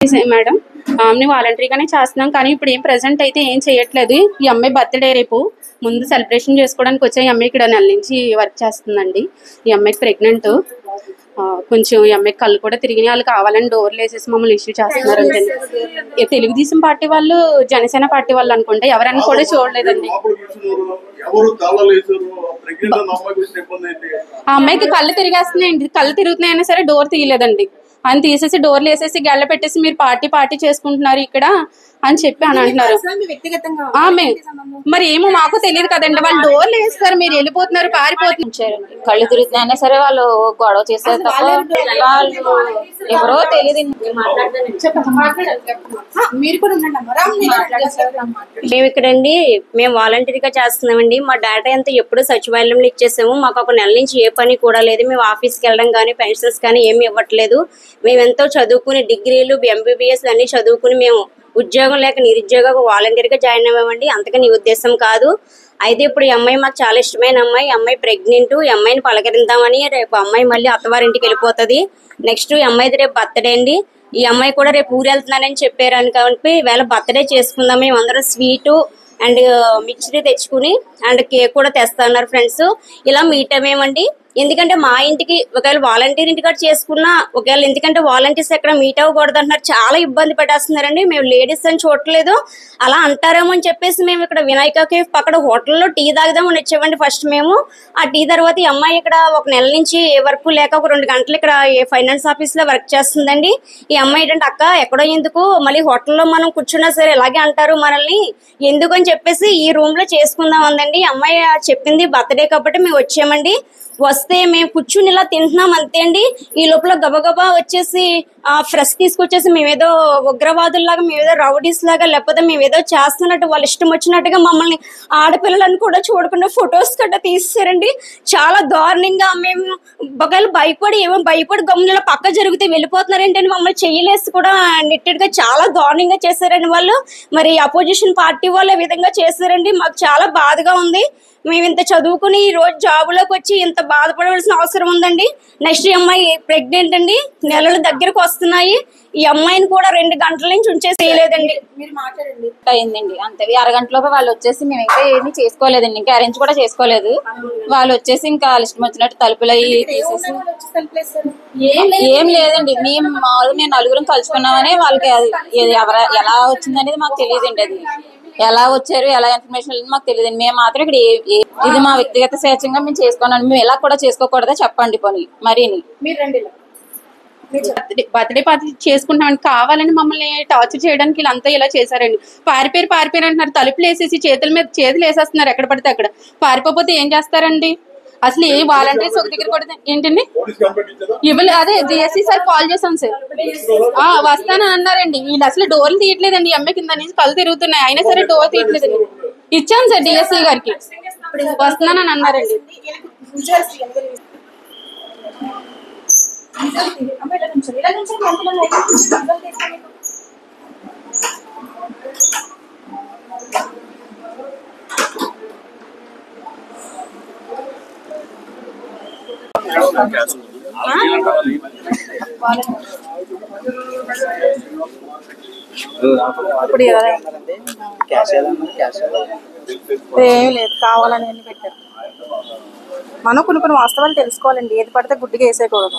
Madam ఆమెని వాలంటరీగానే చేస్తున్నాం, కానీ ఇప్పుడు ఏం ప్రెసెంట్ అయితే ఏం చేయట్లేదు. ఈ అమ్మాయి బర్త్డే రేపు, ముందు సెలబ్రేషన్ చేసుకోవడానికి వచ్చే ఈ అమ్మాయి ఇక్కడ నెల నుంచి వర్క్ చేస్తుందండి. ఈ అమ్మాయికి ప్రెగ్నెంట్. కొంచెం ఈ అమ్మాయికి కళ్ళు కూడా తిరిగినాయి. వాళ్ళు కావాలని డోర్లు వేసేసి మమ్మల్ని ఇష్యూ చేస్తున్నారు అంటే. తెలుగుదేశం పార్టీ వాళ్ళు, జనసేన పార్టీ వాళ్ళు అనుకుంటే ఎవరన్నా కూడా చూడలేదండి. ఆ అమ్మాయికి కళ్ళు తిరిగేస్తున్నాయండి. కళ్ళు తిరుగుతున్నాయన్నా సరే డోర్ తీయలేదండి. అని తీసేసి డోర్లు వేసేసి గెళ్ళ పెట్టేసి మీరు పార్టీ చేసుకుంటున్నారు ఇక్కడ అని చెప్పి అని అంటున్నారు. మరి ఏమో మాకు తెలియదు కదండి. వాళ్ళు డోర్లు వేస్తారు, మీరు వెళ్ళిపోతున్నారు, పారిపోతున్నారు. కళ్ళు తిరుగుతున్నాయన్నా సరే వాళ్ళు గొడవ చేస్తారు తప్ప వాళ్ళు ఎవరో తెలియదు. మేము ఇక్కడండి మేము వాలంటీర్గా చేస్తున్నామండి. మా డేటా అంతా ఎప్పుడు సచివాలయంలో ఇచ్చేసాము. మాకు ఒక నెల నుంచి ఏ పని కూడా లేదు. మేము ఆఫీస్కి వెళ్ళడం కానీ పెన్షన్స్ కానీ ఏమి ఇవ్వట్లేదు. మేము ఎంతో చదువుకుని డిగ్రీలు MBBS అన్ని చదువుకుని మేము ఉద్యోగం లేక నిరుద్యోగ వాలంటీర్గా జాయిన్ అవ్వామండి. అంతకని ఉద్దేశం కాదు. అయితే ఇప్పుడు ఈ అమ్మాయి మాకు చాలా ఇష్టమైన అమ్మాయి. అమ్మాయి ప్రెగ్నెంట్. ఈ అమ్మాయిని పలకరిద్దామని రేపు అమ్మాయి మళ్ళీ అత్తవారింటికి వెళ్ళిపోతుంది. నెక్స్ట్ ఈ అమ్మాయిది రేపు బర్త్డే అండి. ఈ అమ్మాయి కూడా రేపు ఊరు వెళ్తున్నానని చెప్పారని కాబట్టి ఈవేళ బర్త్డే చేసుకుందాం. మేము అందరం స్వీటు అండ్ మిక్చరీ తెచ్చుకుని అండ్ కేక్ కూడా తెస్తున్నారు ఫ్రెండ్స్. ఇలా మీట్ అయ్యామండి. ఎందుకంటే మా ఇంటికి ఒకవేళ వాలంటీర్ ఇంటి కూడా చేసుకున్నా ఒకవేళ ఎందుకంటే వాలంటీర్స్ ఎక్కడ మీట్ అవ్వకూడదు అంటున్నారు. చాలా ఇబ్బంది పెట్టేస్తున్నారండి. మేము లేడీస్ అని చూడట్లేదు, అలా అంటారేమో అని చెప్పేసి మేము ఇక్కడ వినాయక కేఫ్ పక్కన హోటల్లో టీ తాగుదామని వచ్చామండి. ఫస్ట్ మేము ఆ టీ తర్వాత ఈ అమ్మాయి ఇక్కడ ఒక నెల నుంచి ఏ వర్క్ లేక ఒక 2 గంటలు ఇక్కడ ఫైనాన్స్ ఆఫీస్లో వర్క్ చేస్తుందండి. ఈ అమ్మాయి ఏంటంటే అక్క ఎక్కడో ఎందుకు మళ్ళీ హోటల్లో మనం కూర్చున్నా సరే ఇలాగే అంటారు మనల్ని, ఎందుకు అని చెప్పేసి ఈ రూమ్లో చేసుకుందాం అందండి. ఈ అమ్మాయి చెప్పింది బర్త్డే కాబట్టి మేము వచ్చామండి. వస్తే మేము కూర్చుని ఇలా తింటున్నాం అంతే అండి. ఈ లోపల గబగబా వచ్చేసి ఫ్రెష్ తీసుకొచ్చేసి మేమేదో ఉగ్రవాదుల్లాగా, మేమేదో రౌడీస్ లాగా, లేకపోతే మేమేదో చేస్తున్నట్టు వాళ్ళు ఇష్టం వచ్చినట్టుగా మమ్మల్ని ఆడపిల్లలను కూడా చూడకుండా ఫొటోస్ గట్రా తీసేశారండి. చాలా దారుణంగా మేము ఒకవేళ భయపడి గమ్మున పక్క జరిగితే వెళ్ళిపోతున్నారంటే మమ్మల్ని చెయ్యలేసి కూడా నెట్టెడ్గా చాలా దారుణంగా చేశారండి వాళ్ళు. మరి అపోజిషన్ పార్టీ వాళ్ళు ఈ విధంగా చేశారండి. మాకు చాలా బాధగా ఉంది. మేము ఇంత చదువుకుని ఈ రోజు జాబులోకి వచ్చి ఇంత బాధపడవలసిన అవసరం ఉందండి. నెక్స్ట్ ఈ అమ్మాయి ప్రెగ్నెంట్ అండి. నెలలు దగ్గరకు వస్తున్నాయి. ఈ అమ్మాయిని కూడా 2 గంటల నుంచి ఉంచేసి చేయలేదండి. అయిందండి అంతే. 6 గంటలోపు వాళ్ళు వచ్చేసి మేము ఇంకా ఏమీ చేసుకోలేదండి. ఇంకా అరేంజ్ కూడా చేసుకోలేదు. వాళ్ళు వచ్చేసి ఇంకా ఇష్టం వచ్చినట్టు తలుపులు అవి తీసేసి ఏం లేదండి. మేము నలుగురం కలుసుకున్నామని వాళ్ళకి ఎలా వచ్చిందనేది మాకు తెలియదండి. అది ఎలా వచ్చారు ఎలా ఇన్ఫర్మేషన్ మాకు తెలియదండి. మేము మాత్రం ఇక్కడ ఇది మా వ్యక్తిగత స్వేచ్ఛంగా మేము చేసుకున్నాం. మేము ఎలా కూడా చేసుకోకూడదా చెప్పండి పని మరీని. బర్త్డే పార్టీ చేసుకుంటున్నామని కావాలని మమ్మల్ని టార్చర్ చేయడానికి వీళ్ళంతా ఇలా చేశారండి. పారిపోయారు అంటున్నారు. తలుపులు వేసేసి చేతులు వేసేస్తున్నారు ఎక్కడ పడితే అక్కడ. పారిపోతే ఏం చేస్తారండి? అసలు ఏ వాలంటీర్స్ ఒక దగ్గర కూడా ఏంటండి అదే జిఎస్సీ సార్ కాల్ చేశాం సార్, వస్తానని అన్నారండి. వీళ్ళు అసలు డోర్లు తీయట్లేదండి. అమ్మాయి కింద నుంచి కళ్ళు తిరుగుతున్నాయి, అయినా సరే డోర్ తీయట్లేదండి. ఇచ్చాను సార్ డిఎస్సీ గారికి, వస్తున్నానని అన్నారండి. ఇప్పుడు ఏమీ లేదు, కావాలని ఎన్ని పెట్టారు. మనం కొన్ని వాస్తవాలు తెలుసుకోవాలండి. ఏది పడితే గుడ్డిగా వేసేయకూడదు.